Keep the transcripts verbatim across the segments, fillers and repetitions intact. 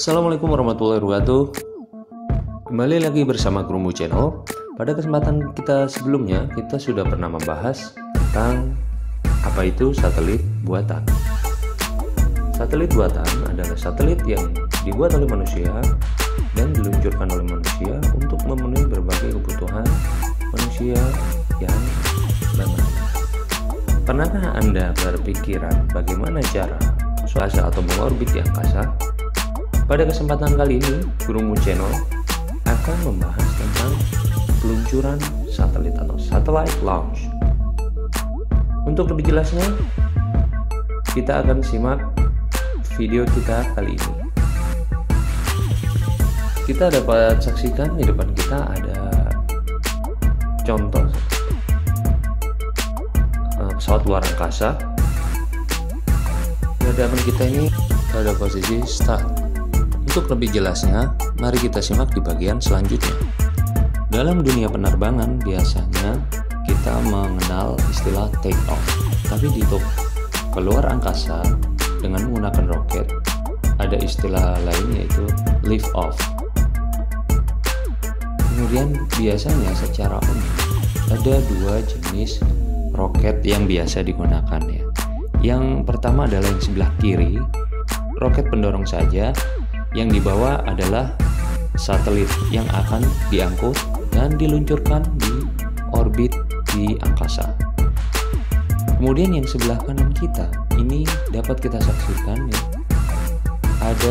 Assalamualaikum warahmatullahi wabarakatuh. Kembali lagi bersama Grumbu Channel. Pada kesempatan kita sebelumnya, kita sudah pernah membahas tentang apa itu satelit buatan. Satelit buatan adalah satelit yang dibuat oleh manusia dan diluncurkan oleh manusia untuk memenuhi berbagai kebutuhan manusia yang banyak. Pernahkah Anda berpikiran bagaimana cara angkasa atau mengorbit di angkasa? Pada kesempatan kali ini, Grumbu Channel akan membahas tentang peluncuran satelit atau satellite launch. Untuk lebih jelasnya, kita akan simak video kita kali ini. Kita dapat saksikan di depan kita ada contoh pesawat luar angkasa. Di hadapan kita ini pada posisi start. Untuk lebih jelasnya, mari kita simak di bagian selanjutnya. Dalam dunia penerbangan biasanya kita mengenal istilah take off, tapi di untuk keluar angkasa dengan menggunakan roket ada istilah lain yaitu lift off. Kemudian biasanya secara umum ada dua jenis roket yang biasa digunakan ya. Yang pertama adalah yang sebelah kiri, roket pendorong saja. Yang dibawa adalah satelit yang akan diangkut dan diluncurkan di orbit di angkasa. Kemudian yang sebelah kanan kita ini dapat kita saksikan ya, ada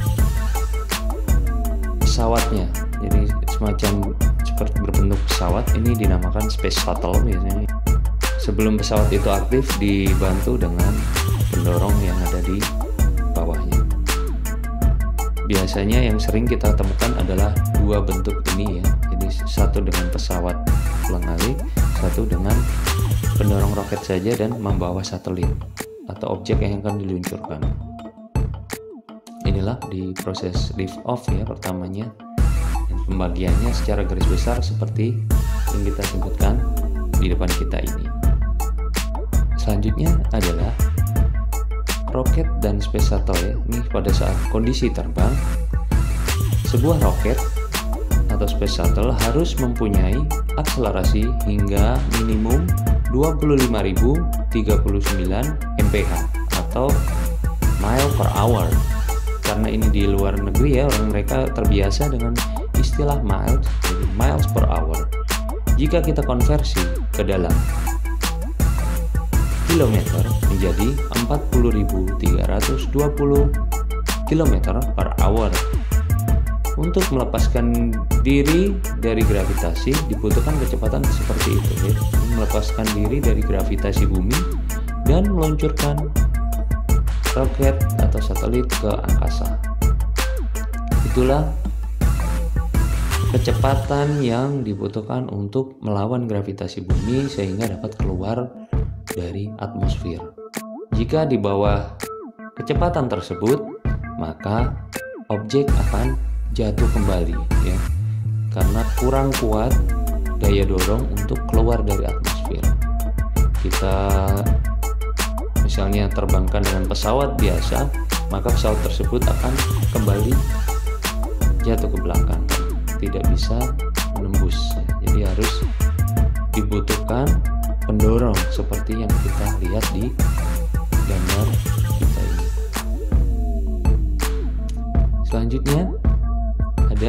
pesawatnya. Jadi semacam seperti berbentuk pesawat, ini dinamakan space shuttle biasanya. Sebelum pesawat itu aktif dibantu dengan pendorong yang ada di bawahnya. Biasanya yang sering kita temukan adalah dua bentuk ini ya. Jadi satu dengan pesawat ulang-alik, satu dengan pendorong roket saja dan membawa satelit atau objek yang akan diluncurkan. Inilah di proses lift off ya pertamanya. Dan pembagiannya secara garis besar seperti yang kita sebutkan di depan kita ini. Selanjutnya adalah roket dan space shuttle ya. Ini pada saat kondisi terbang, sebuah roket atau space shuttle harus mempunyai akselerasi hingga minimum dua puluh lima ribu tiga puluh sembilan mph atau mile per hour. Karena ini di luar negeri ya, orang mereka terbiasa dengan istilah miles, jadi miles per hour. Jika kita konversi ke dalam kilometer menjadi empat puluh ribu tiga ratus dua puluh kilometer per hour. Untuk melepaskan diri dari gravitasi dibutuhkan kecepatan seperti itu ya. Melepaskan diri dari gravitasi bumi dan meluncurkan roket atau satelit ke angkasa. Itulah kecepatan yang dibutuhkan untuk melawan gravitasi bumi sehingga dapat keluar dari atmosfer. Jika di bawah kecepatan tersebut, maka objek akan jatuh kembali ya, karena kurang kuat daya dorong untuk keluar dari atmosfer. Kita misalnya terbangkan dengan pesawat biasa, maka pesawat tersebut akan kembali jatuh ke belakang, tidak bisa menembus. Jadi harus dibutuhkan pendorong seperti yang kita lihat di gambar kita ini. Selanjutnya ada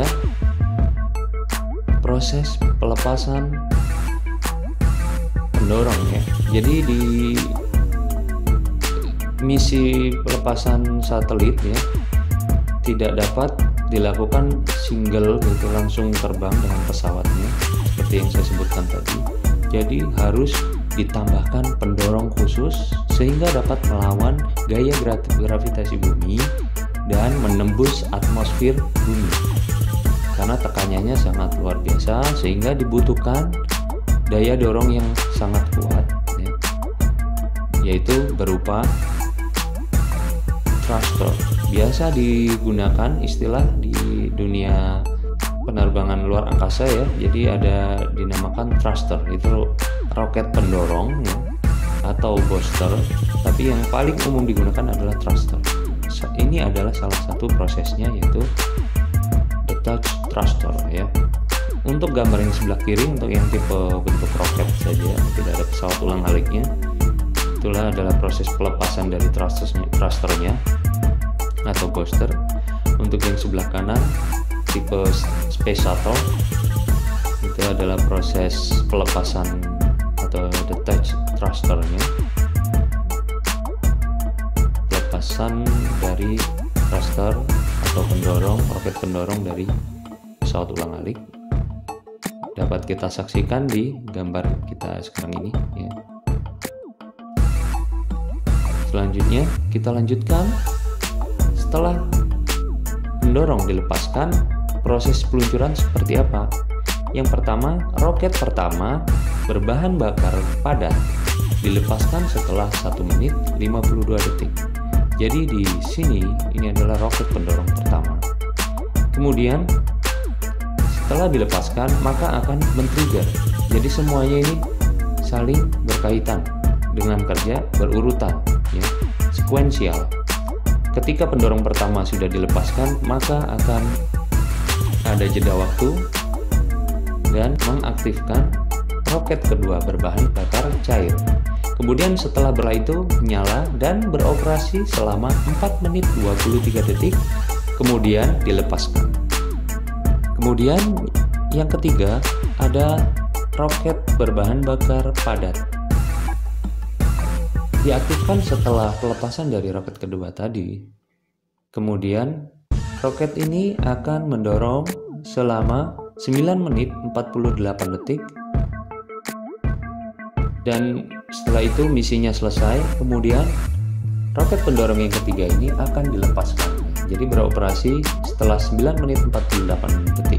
proses pelepasan pendorong ya. Jadi di misi pelepasan satelit ya tidak dapat dilakukan single gitu langsung terbang dengan pesawatnya seperti yang saya sebutkan tadi. Jadi harus ditambahkan pendorong khusus sehingga dapat melawan gaya gravitasi bumi dan menembus atmosfer bumi. Karena tekanannya sangat luar biasa sehingga dibutuhkan daya dorong yang sangat kuat ya, yaitu berupa thruster. Biasa digunakan istilah di dunia penerbangan luar angkasa ya, jadi ada dinamakan thruster, itu roket pendorong ya, atau booster, tapi yang paling umum digunakan adalah thruster. ini adalah salah satu prosesnya, yaitu detach thruster ya. Untuk gambar yang sebelah kiri, untuk yang tipe bentuk roket saja, tidak ada pesawat ulang-aliknya, itulah adalah proses pelepasan dari thrusternya, thrusternya atau booster. Untuk yang sebelah kanan, tipe space shuttle, itu adalah proses pelepasan atau detach thrusternya, pelepasan dari thruster atau pendorong, roket pendorong dari pesawat ulang-alik. Dapat kita saksikan di gambar kita sekarang ini ya. Selanjutnya kita lanjutkan. Setelah pendorong dilepaskan, proses peluncuran seperti apa? Yang pertama, roket pertama berbahan bakar padat dilepaskan setelah satu menit lima puluh dua detik. Jadi di sini ini adalah roket pendorong pertama. Kemudian setelah dilepaskan maka akan men-trigger. Jadi semuanya ini saling berkaitan dengan kerja berurutan ya, sekuensial. Ketika pendorong pertama sudah dilepaskan, maka akan ada jeda waktu dan mengaktifkan roket kedua berbahan bakar cair. Kemudian setelah berlah itu menyala dan beroperasi selama empat menit dua puluh tiga detik, kemudian dilepaskan. Kemudian yang ketiga ada roket berbahan bakar padat. Diaktifkan setelah pelepasan dari roket kedua tadi. Kemudian roket ini akan mendorong selama sembilan menit empat puluh delapan detik. Dan setelah itu misinya selesai. Kemudian roket pendorong yang ketiga ini akan dilepaskan. Jadi beroperasi setelah sembilan menit empat puluh delapan detik.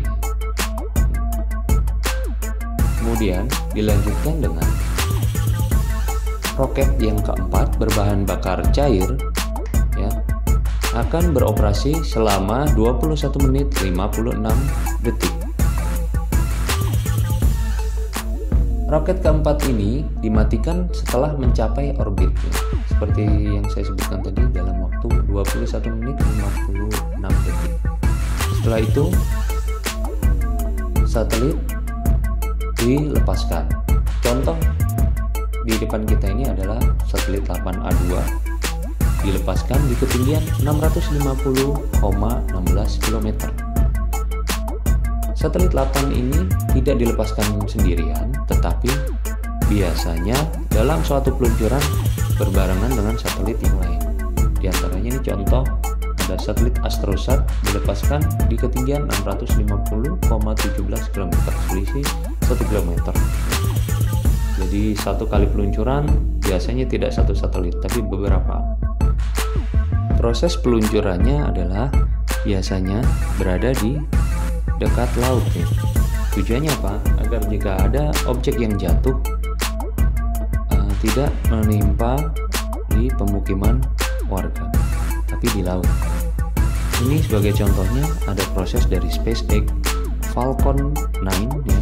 Kemudian dilanjutkan dengan roket yang keempat berbahan bakar cair ya, akan beroperasi selama dua puluh satu menit lima puluh enam detik. Roket keempat ini dimatikan setelah mencapai orbit ya. Seperti yang saya sebutkan tadi, dalam waktu dua puluh satu menit lima puluh enam detik. Setelah itu satelit dilepaskan. Contoh di depan kita ini adalah satelit delapan A dua, dilepaskan di ketinggian enam ratus lima puluh koma satu enam kilometer. Satelit delapan ini tidak dilepaskan sendirian, tetapi biasanya dalam suatu peluncuran berbarengan dengan satelit yang lain. Di antaranya ini contoh, ada satelit Astrosat dilepaskan di ketinggian enam ratus lima puluh koma satu tujuh kilometer, selisih satu kilometer. Jadi satu kali peluncuran biasanya tidak satu satelit, tapi beberapa. Proses peluncurannya adalah biasanya berada di dekat laut ya. Tujuannya apa? Agar jika ada objek yang jatuh uh, tidak menimpa di pemukiman warga, tapi di laut. Ini sebagai contohnya ada proses dari SpaceX Falcon nine ya.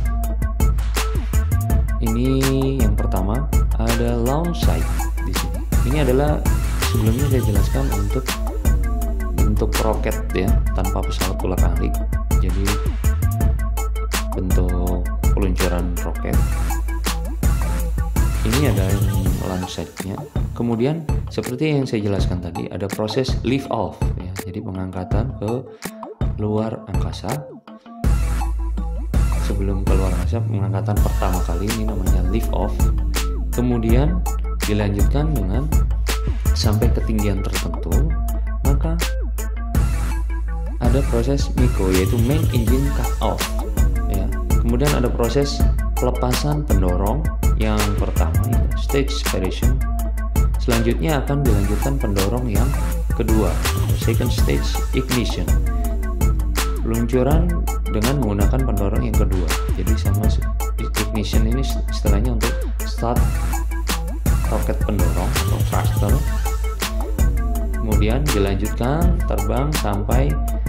Ini yang pertama ada launch site di sini. Ini adalah sebelumnya saya jelaskan untuk bentuk roket ya, tanpa pesawat ulang-alik. Jadi bentuk peluncuran roket. Ini ada yang launch site-nya. Kemudian seperti yang saya jelaskan tadi, ada proses lift off ya. Jadi pengangkatan ke luar angkasa. Sebelum keluar angkasa, pengangkatan pertama kali ini namanya lift off. Kemudian dilanjutkan dengan sampai ketinggian tertentu, maka ada proses M E C O, yaitu main engine cut off ya. Kemudian ada proses pelepasan pendorong yang pertama, itu stage separation. Selanjutnya akan dilanjutkan pendorong yang kedua, second stage ignition, peluncuran dengan menggunakan pendorong yang kedua. Jadi sama ignition ini istilahnya untuk start roket pendorong atau thruster. Kemudian dilanjutkan terbang sampai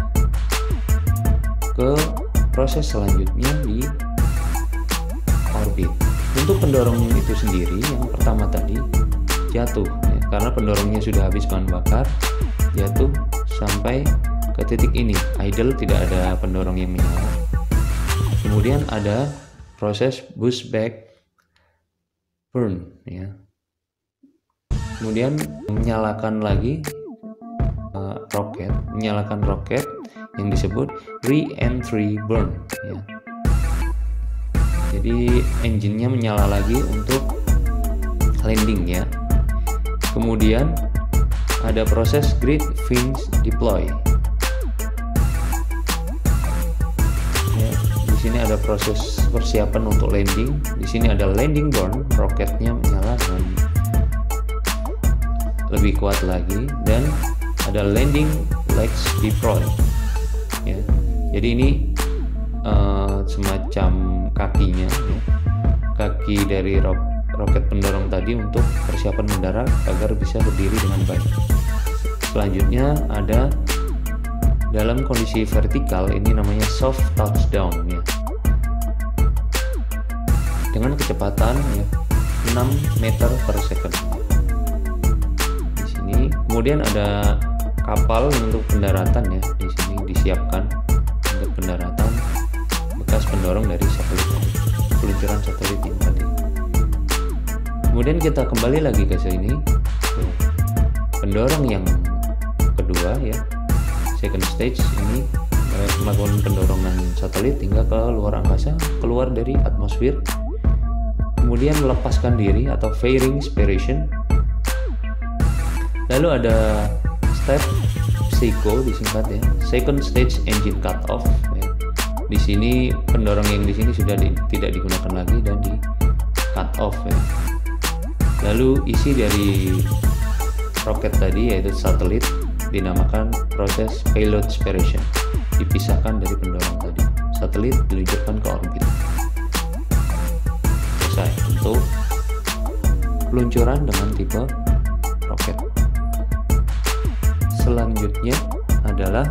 ke proses selanjutnya di orbit. Untuk pendorong itu sendiri yang pertama tadi jatuh ya, karena pendorongnya sudah habis bahan bakar, jatuh sampai ke titik ini, idle, tidak ada pendorong yang menyala. Kemudian ada proses boost back burn ya. Kemudian menyalakan lagi uh, roket, menyalakan roket yang disebut re-entry burn ya. Jadi engine-nya menyala lagi untuk landing ya. Kemudian ada proses grid fins deploy. Ya, di sini ada proses persiapan untuk landing. Di sini ada landing burn, roketnya menyala dengan lebih kuat lagi, dan ada landing legs deploy. Ya, jadi ini uh, semacam kakinya, ya, kaki dari ro roket pendorong tadi untuk persiapan mendarat agar bisa berdiri dengan baik. Selanjutnya ada dalam kondisi vertikal, ini namanya soft touchdown ya, dengan kecepatan ya, enam meter per second. Di sini kemudian ada kapal untuk pendaratan ya, di sini disiapkan untuk pendaratan bekas pendorong dari satelit tadi, peluncuran satelit yang tadi. Kemudian kita kembali lagi ke sini, pendorong yang kedua ya, second stage ini melakukan pendorongan satelit hingga ke luar angkasa, keluar dari atmosfer, kemudian melepaskan diri atau fairing separation. Lalu ada step SECO disingkat ya, second stage engine cut off ya. Di sini pendorong yang di sini sudah di, tidak digunakan lagi dan di cut off ya. Lalu isi dari roket tadi yaitu satelit dinamakan proses payload separation, dipisahkan dari pendorong tadi. Satelit diluncurkan ke orbit. Selesai untuk peluncuran dengan tipe roket. Selanjutnya adalah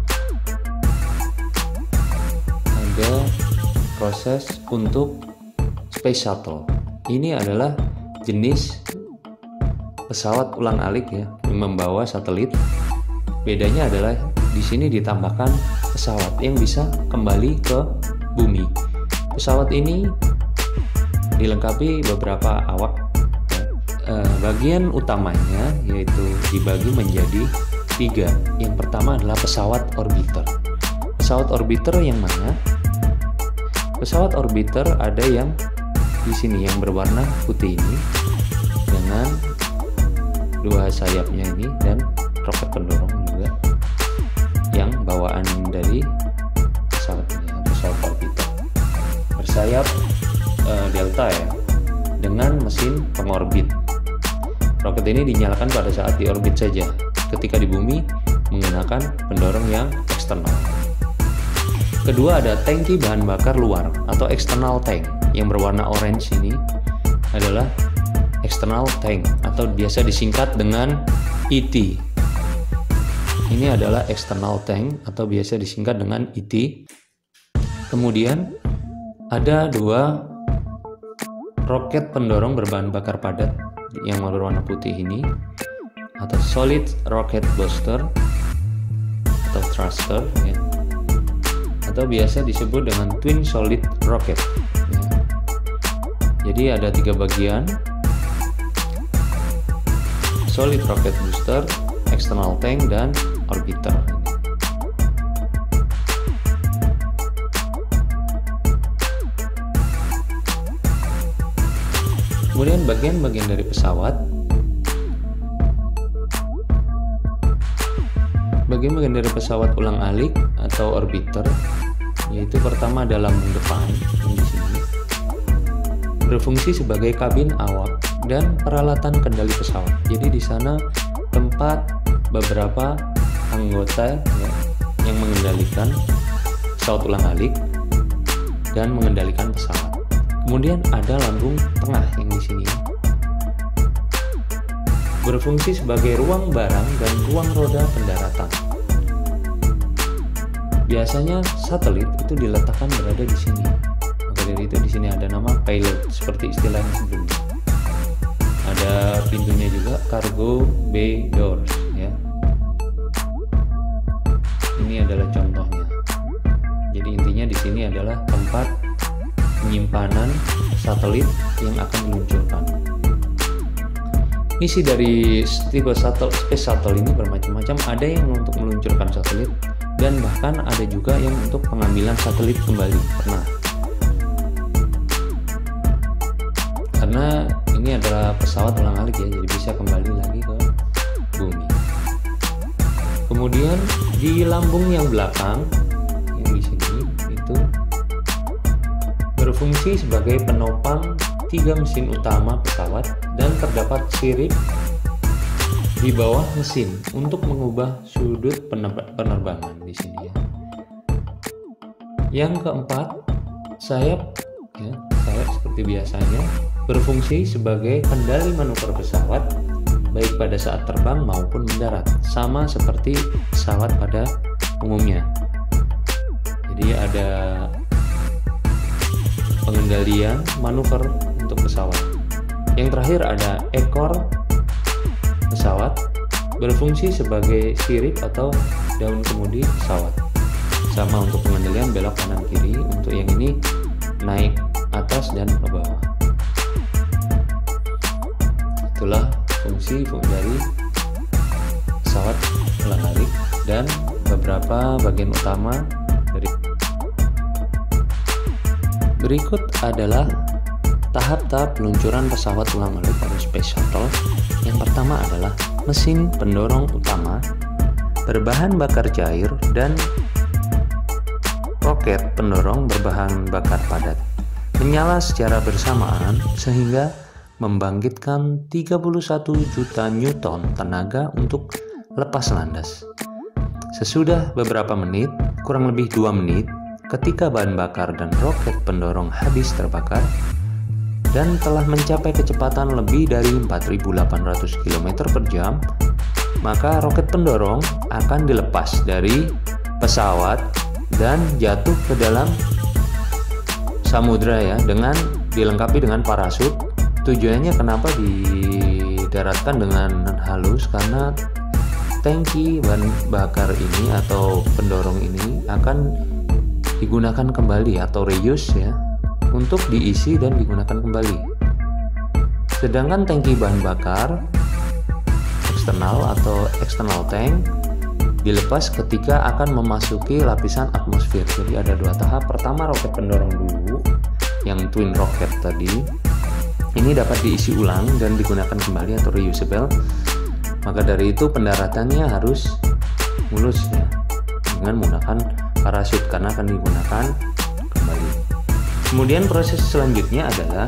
ada proses untuk space shuttle. Ini adalah jenis pesawat ulang-alik ya, yang membawa satelit. Bedanya adalah di sini ditambahkan pesawat yang bisa kembali ke bumi. Pesawat ini dilengkapi beberapa awak. Eh, bagian utamanya yaitu dibagi menjadi tiga. Yang pertama adalah pesawat orbiter. Pesawat orbiter yang mana? Pesawat orbiter ada yang di sini yang berwarna putih ini dengan dua sayapnya ini dan roket pendorong juga yang bawaan dari pesawat ini, pesawat orbiter bersayap uh, delta ya, dengan mesin pengorbit. Roket ini dinyalakan pada saat di orbit saja. Ketika di bumi menggunakan pendorong yang eksternal. Kedua ada tangki bahan bakar luar atau external tank yang berwarna orange. Ini adalah external tank atau biasa disingkat dengan E T. Ini adalah external tank atau biasa disingkat dengan E T. Kemudian ada dua roket pendorong berbahan bakar padat yang berwarna putih ini atau solid rocket booster atau thruster ya, atau biasa disebut dengan twin solid rocket ya. Jadi ada tiga bagian: solid rocket booster, external tank, dan orbiter. Kemudian bagian-bagian dari pesawat. Bagian-bagian dari pesawat ulang-alik atau orbiter, yaitu pertama ada lambung depan yang di sini, berfungsi sebagai kabin awak dan peralatan kendali pesawat. Jadi di sana tempat beberapa anggota ya, yang mengendalikan pesawat ulang-alik dan mengendalikan pesawat. Kemudian ada lambung tengah yang di sini, berfungsi sebagai ruang barang dan ruang roda pendaratan. Biasanya satelit itu diletakkan berada di sini. Maka dari itu di sini ada nama payload seperti istilahnya sebelumnya. Ada pintunya juga, cargo bay doors ya. intinya di sini adalah tempat penyimpanan satelit yang akan diluncurkan. Misi dari tipe shuttle, space shuttle ini bermacam-macam. Ada yang untuk meluncurkan satelit dan bahkan ada juga yang untuk pengambilan satelit kembali. Pernah. Karena ini adalah pesawat ulang-alik ya, jadi bisa kembali lagi ke bumi. Kemudian di lambung yang belakang yang di sini itu berfungsi sebagai penopang tiga mesin utama pesawat dan terdapat sirip di bawah mesin untuk mengubah sudut penerbangan di sini ya. Yang keempat, sayap ya, sayap seperti biasanya berfungsi sebagai kendali manuver pesawat baik pada saat terbang maupun mendarat, sama seperti pesawat pada umumnya. Jadi ada pengendalian manuver untuk pesawat. Yang terakhir ada ekor pesawat berfungsi sebagai sirip atau daun kemudi pesawat, sama untuk pengendalian belok kanan kiri. Untuk yang ini naik atas dan ke bawah. Itulah fungsi dari pesawat ulang-alik dan beberapa bagian utama dari. Berikut adalah tahap-tahap peluncuran pesawat ulang-alik atau space shuttle. Yang pertama adalah mesin pendorong utama berbahan bakar cair dan roket pendorong berbahan bakar padat menyala secara bersamaan sehingga membangkitkan tiga puluh satu juta newton tenaga untuk lepas landas. Sesudah beberapa menit, kurang lebih dua menit, ketika bahan bakar dan roket pendorong habis terbakar dan telah mencapai kecepatan lebih dari empat ribu delapan ratus kilometer per jam, maka roket pendorong akan dilepas dari pesawat dan jatuh ke dalam samudra ya, dengan dilengkapi dengan parasut. Tujuannya kenapa didaratkan dengan halus? Karena tangki bahan bakar ini atau pendorong ini akan digunakan kembali atau reuse ya, untuk diisi dan digunakan kembali. Sedangkan tangki bahan bakar eksternal atau external tank dilepas ketika akan memasuki lapisan atmosfer. Jadi ada dua tahap. Pertama roket pendorong dulu, yang twin rocket tadi. Ini dapat diisi ulang dan digunakan kembali atau reusable. Maka dari itu pendaratannya harus mulus ya, dengan menggunakan parasut karena akan digunakan kembali. Kemudian proses selanjutnya adalah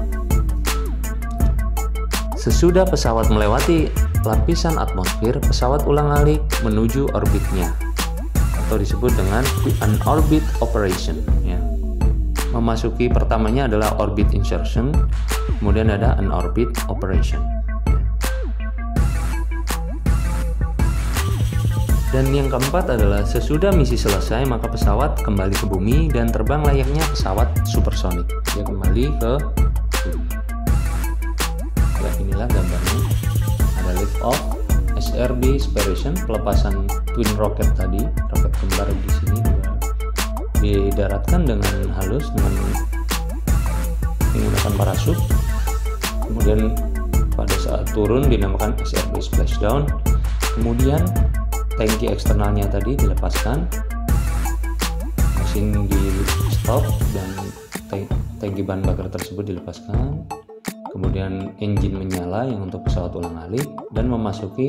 sesudah pesawat melewati lapisan atmosfer, pesawat ulang-alik menuju orbitnya atau disebut dengan on-orbit operation ya. Memasuki pertamanya adalah orbit insertion, kemudian ada on-orbit operation. Dan yang keempat adalah sesudah misi selesai maka pesawat kembali ke bumi dan terbang layaknya pesawat supersonik. Dia kembali ke bumi. Ya, inilah gambarnya. Ada lift off, S R B separation, pelepasan twin rocket tadi, roket kembar di sini juga didaratkan dengan halus dengan menggunakan parasut. Kemudian pada saat turun dinamakan S R B splashdown. Kemudian tangki eksternalnya tadi dilepaskan, mesin di stop dan tangki bahan bakar tersebut dilepaskan, kemudian engine menyala yang untuk pesawat ulang-alik dan memasuki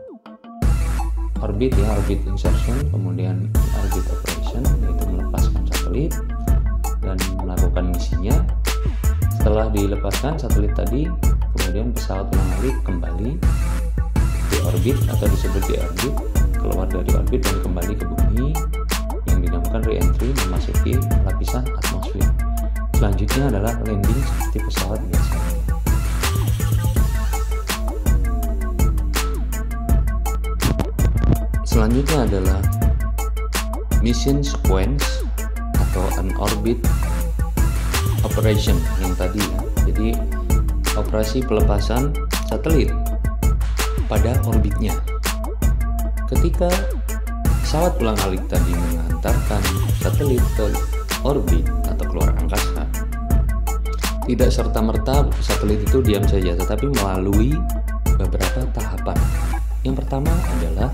orbit ya, orbit insertion, kemudian orbit operation yaitu melepaskan satelit dan melakukan misinya. Setelah dilepaskan satelit tadi, kemudian pesawat ulang-alik kembali di orbit atau disebut di orbit, keluar dari orbit dan kembali ke bumi yang dinamakan re-entry, memasuki lapisan atmosfer. Selanjutnya adalah landing seperti pesawat biasa. Selanjutnya adalah mission sequence atau on-orbit operation yang tadi ya. Jadi operasi pelepasan satelit pada orbitnya. Ketika pesawat ulang-alik tadi mengantarkan satelit ke orbit atau keluar angkasa, tidak serta-merta satelit itu diam saja, tetapi melalui beberapa tahapan. Yang pertama adalah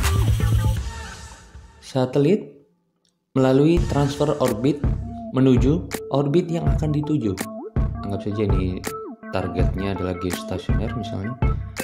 satelit melalui transfer orbit menuju orbit yang akan dituju. Anggap saja ini targetnya adalah geostasioner misalnya.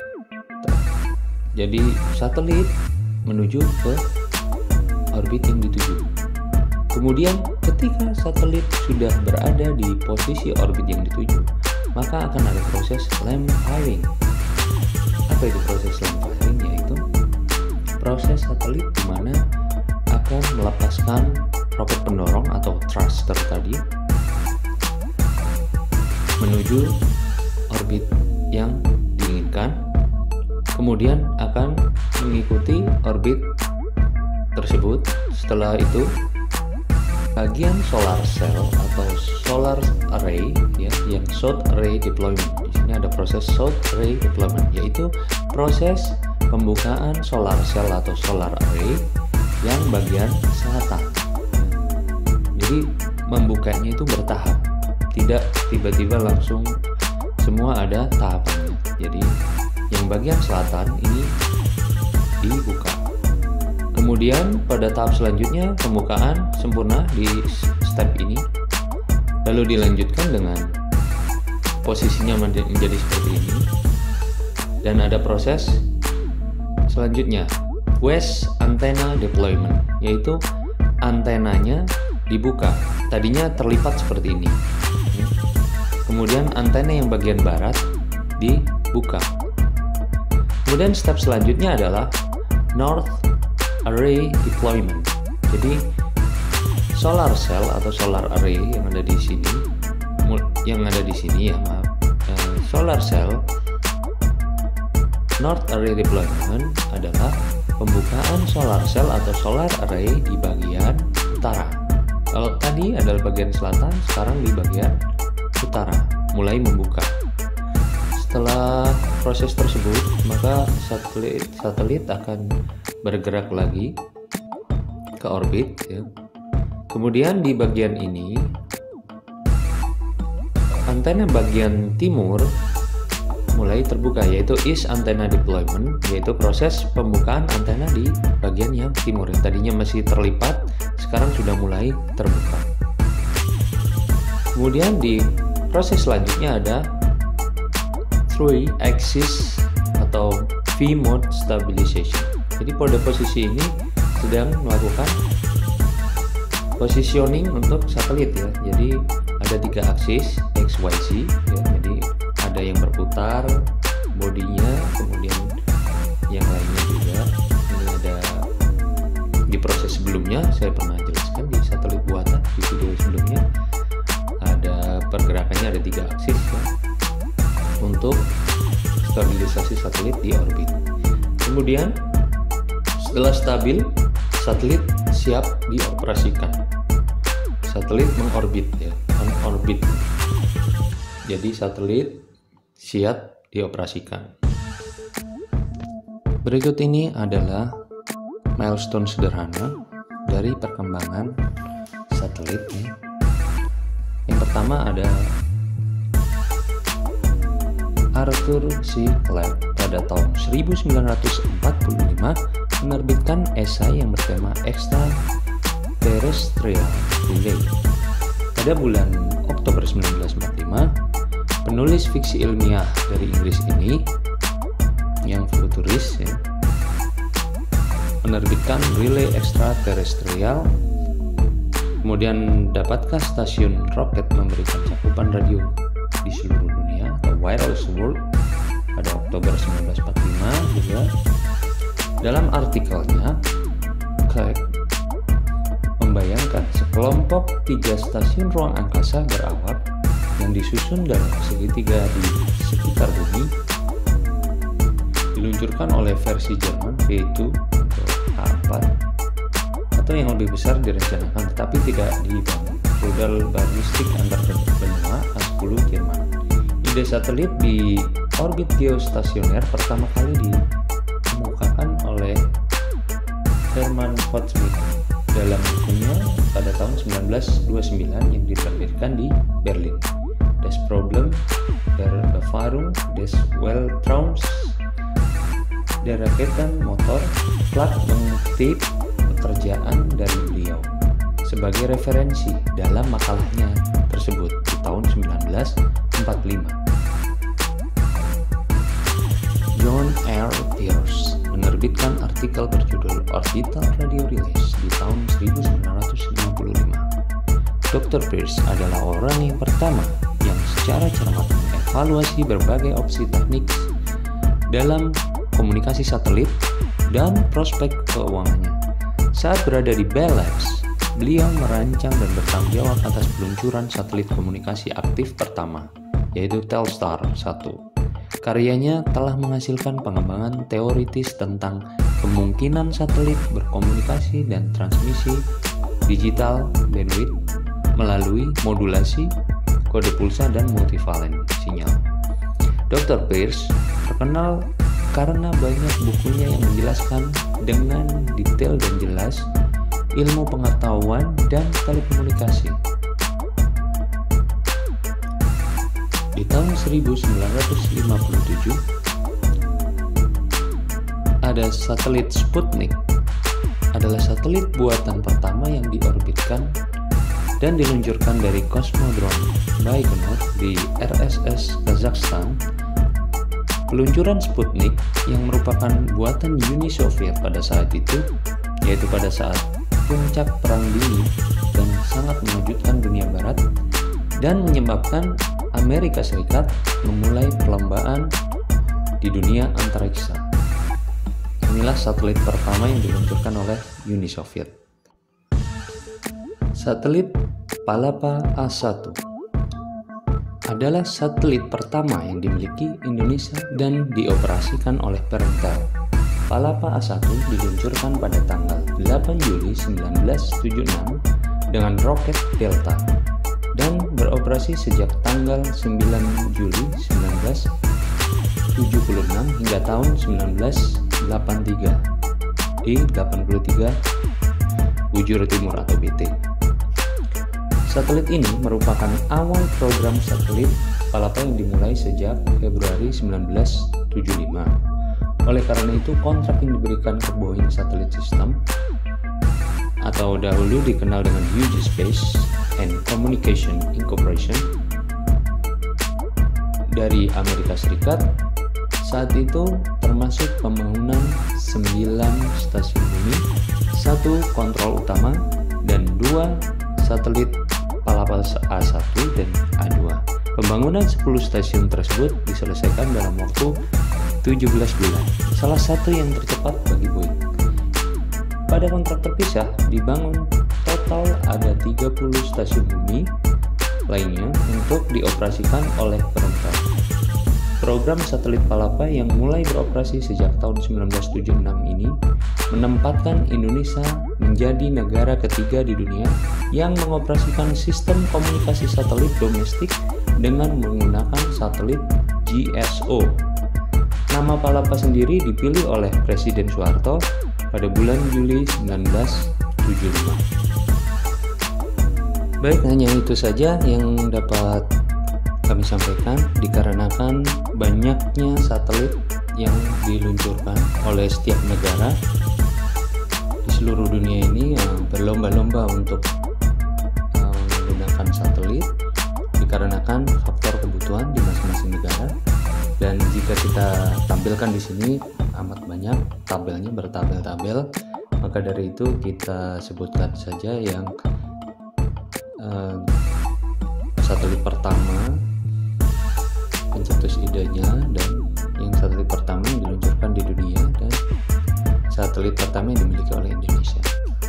Jadi satelit menuju ke orbit yang dituju. Kemudian ketika satelit sudah berada di posisi orbit yang dituju, maka akan ada proses lamp firing. Apa itu proses lamp firing? Yaitu proses satelit di mana akan melepaskan roket pendorong atau thruster tadi menuju orbit yang diinginkan, kemudian akan mengikuti orbit tersebut. Setelah itu bagian solar cell atau solar array ya, yang south array deployment. Di sini ada proses south array deployment, yaitu proses pembukaan solar cell atau solar array yang bagian selatan. Jadi membukanya itu bertahap, tidak tiba-tiba langsung semua ada tahapannya. Jadi yang bagian selatan ini dibuka. Kemudian pada tahap selanjutnya pembukaan sempurna di step ini, lalu dilanjutkan dengan posisinya menjadi seperti ini, dan ada proses selanjutnya west antenna deployment, yaitu antenanya dibuka. Tadinya terlipat seperti ini, kemudian antena yang bagian barat dibuka. Kemudian step selanjutnya adalah north array deployment. Jadi solar cell atau solar array yang ada di sini, yang ada di sini ya maaf, eh, solar cell north array deployment adalah pembukaan solar cell atau solar array di bagian utara. Kalau tadi adalah bagian selatan, sekarang di bagian utara mulai membuka. Setelah proses tersebut, maka satelit satelit akan bergerak lagi ke orbit ya. Kemudian di bagian ini antena bagian timur mulai terbuka, yaitu east antenna deployment, yaitu proses pembukaan antena di bagian yang timur yang tadinya masih terlipat, sekarang sudah mulai terbuka. Kemudian di proses selanjutnya ada three axis atau V mode stabilization. Jadi pada posisi ini sedang melakukan positioning untuk satelit ya. Jadi ada tiga aksis X Y Z ya. Jadi ada yang berputar bodinya, kemudian yang lainnya juga. Ini ada di proses sebelumnya saya pernah jelaskan di satelit buatan di video sebelumnya. Ada pergerakannya, ada tiga aksis ya, untuk stabilisasi satelit di orbit. Kemudian setelah stabil, satelit siap dioperasikan. Satelit mengorbit ya, on orbit. Jadi satelit siap dioperasikan. Berikut ini adalah milestone sederhana dari perkembangan satelit ya. Yang pertama ada Arthur C. Clarke pada tahun seribu sembilan ratus empat puluh lima menerbitkan esai yang bertema Extraterrestrial Relay. Pada bulan Oktober seribu sembilan ratus empat puluh lima, penulis fiksi ilmiah dari Inggris ini yang futuris ya, menerbitkan Relay Extraterrestrial. Kemudian dapatkah stasiun roket memberikan cakupan radio di seluruh dunia atau wireless world pada Oktober seribu sembilan ratus empat puluh lima juga. Dalam artikelnya, Clarke membayangkan sekelompok tiga stasiun ruang angkasa berawak yang disusun dalam segitiga di sekitar bumi, diluncurkan oleh versi Jerman V dua atau H empat, atau yang lebih besar direncanakan tetapi tidak dibangun, rudal balistik antar benua A sepuluh Jerman. Ide satelit di orbit geostasioner pertama kali dikemukakan oleh Herman Potsmith dalam bukunya pada tahun seribu sembilan ratus dua puluh sembilan yang diterbitkan di Berlin. Das Problem der Befahrung des Weltraums der Raketenmotor. Clark mengutip pekerjaan dari beliau sebagai referensi dalam makalahnya tersebut di tahun seribu sembilan ratus empat puluh lima. John R. Pierce menerbitkan artikel berjudul Orbital Radio Relays di tahun seribu sembilan ratus lima puluh lima. dokter Pierce adalah orang yang pertama yang secara cermat mengevaluasi berbagai opsi teknik dalam komunikasi satelit dan prospek keuangannya. Saat berada di Bell Labs, beliau merancang dan bertanggung jawab atas peluncuran satelit komunikasi aktif pertama, yaitu Telstar satu. Karyanya telah menghasilkan pengembangan teoritis tentang kemungkinan satelit berkomunikasi dan transmisi digital bandwidth melalui modulasi, kode pulsa, dan multivalen sinyal. dokter Pierce terkenal karena banyak bukunya yang menjelaskan dengan detail dan jelas ilmu pengetahuan dan telekomunikasi. Di tahun seribu sembilan ratus lima puluh tujuh, ada satelit Sputnik, adalah satelit buatan pertama yang diorbitkan dan diluncurkan dari Cosmodrome Baikonur di R S S Kazakhstan. Peluncuran Sputnik yang merupakan buatan Uni Soviet pada saat itu, yaitu pada saat puncak Perang Dingin, dan sangat mengejutkan dunia barat dan menyebabkan Amerika Serikat memulai perlombaan di dunia antariksa. Inilah satelit pertama yang diluncurkan oleh Uni Soviet. Satelit Palapa A satu adalah satelit pertama yang dimiliki Indonesia dan dioperasikan oleh Perentel. Palapa A satu diluncurkan pada tanggal delapan Juli seribu sembilan ratus tujuh puluh enam dengan roket Delta dan beroperasi sejak tanggal sembilan Juli seribu sembilan ratus tujuh puluh enam hingga tahun seribu sembilan ratus delapan puluh tiga di delapan puluh tiga bujur timur atau B T. Satelit ini merupakan awal program satelit Palapa yang dimulai sejak Februari seribu sembilan ratus tujuh puluh lima. Oleh karena itu, kontrak yang diberikan ke Boeing Satellite System atau dahulu dikenal dengan Hughes Space and Communication Incorporation dari Amerika Serikat saat itu termasuk pembangunan sembilan stasiun bumi, satu kontrol utama, dan dua satelit Palapa A satu dan A dua. Pembangunan sepuluh stasiun tersebut diselesaikan dalam waktu tujuh belas bulan, salah satu yang tercepat bagi Boeing. Pada kontrak terpisah, dibangun total ada tiga puluh stasiun bumi lainnya untuk dioperasikan oleh Perentel. Program satelit Palapa yang mulai beroperasi sejak tahun seribu sembilan ratus tujuh puluh enam ini menempatkan Indonesia menjadi negara ketiga di dunia yang mengoperasikan sistem komunikasi satelit domestik dengan menggunakan satelit G S O. Nama Palapa sendiri dipilih oleh Presiden Soeharto pada bulan Juli seribu sembilan ratus tujuh puluh lima. Baik, hanya itu saja yang dapat kami sampaikan dikarenakan banyaknya satelit yang diluncurkan oleh setiap negara di seluruh dunia ini yang berlomba-lomba untuk uh, menggunakan satelit dikarenakan faktor kebutuhan di masing-masing negara. Dan jika kita tampilkan di sini amat banyak tabelnya, bertabel-tabel, maka dari itu kita sebutkan saja yang uh, satelit pertama pencetus idenya dan yang satelit pertama yang diluncurkan di dunia dan satelit pertama yang dimiliki oleh Indonesia.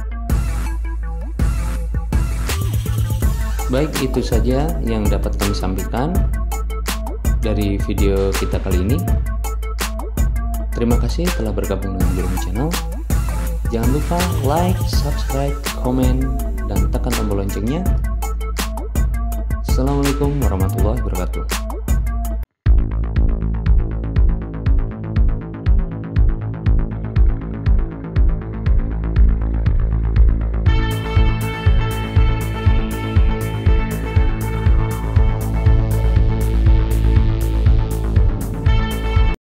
Baik, itu saja yang dapat kami sampaikan dari video kita kali ini. Terima kasih telah bergabung dengan Burung Channel. Jangan lupa like, subscribe, komen, dan tekan tombol loncengnya. Assalamualaikum warahmatullahi wabarakatuh.